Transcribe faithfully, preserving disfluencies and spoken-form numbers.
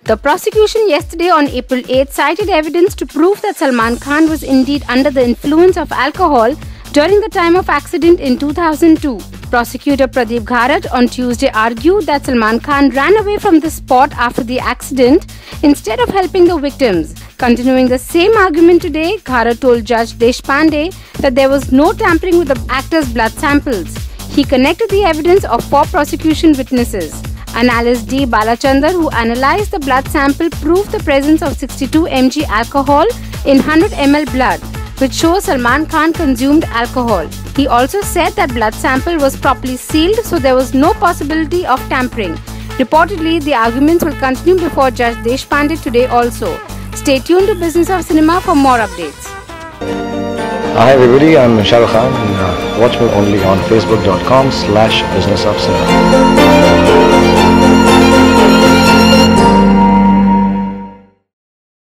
The prosecution yesterday on April eighth cited evidence to prove that Salman Khan was indeed under the influence of alcohol during the time of accident in two thousand two. Prosecutor Pradeep Gharat on Tuesday argued that Salman Khan ran away from the spot after the accident instead of helping the victims. Continuing the same argument today, Gharat told Judge Deshpande that there was no tampering with the actor's blood samples. He connected the evidence of four prosecution witnesses. Analyst D. Balachandar, who analyzed the blood sample, proved the presence of sixty-two milligrams alcohol in one hundred milliliters blood, which shows Salman Khan consumed alcohol. He also said that blood sample was properly sealed, so there was no possibility of tampering. Reportedly, the arguments will continue before Judge Deshpande today also. Stay tuned to Business of Cinema for more updates. Hi everybody, I'm Shah Rukh Khan and uh, watch me only on facebook dot com slash business of cinema.